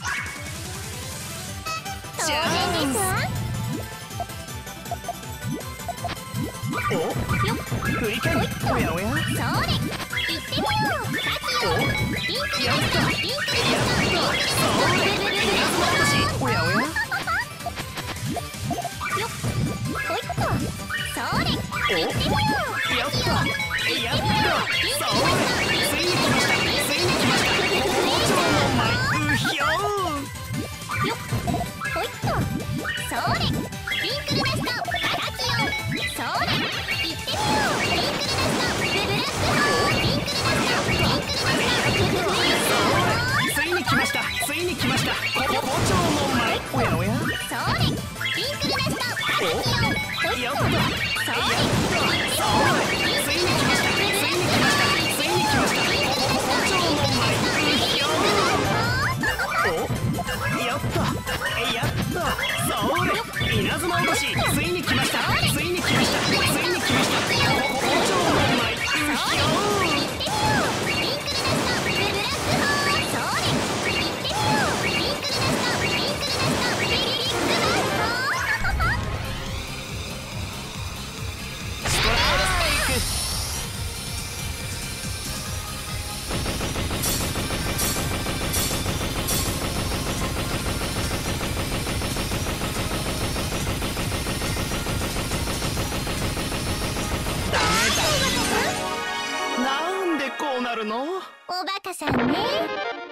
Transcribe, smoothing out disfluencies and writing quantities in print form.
当然ですわ。 およっ振り返りおやおやそれ行ってみよう。カキよピンクやったピンクやったおやおやよっほいっとそれ行ってみよう。 やったやったそうついに来ましたついに来ました包丁の舞うひょよっほいっとそれピンクルダストカキよそれ行ってみよう。ピンクルダストブルックホーピンクルダストピンクルダストついに来ましたついに来ました包丁の舞おやおやそれピンクルダストカキよほいっとやったそれついに来ましたついに来ましたついに来ました包丁の舞うひょおやったやったそれ稲妻おろしついに来ましたついに来ましたついに来ました包丁の舞うひょ行ってみよう。ピンクルダストブルックホーそれ行ってみよう。ピンクルダストピンクルダストビッグバストライクダメだなんでこうなるのおバカさんね。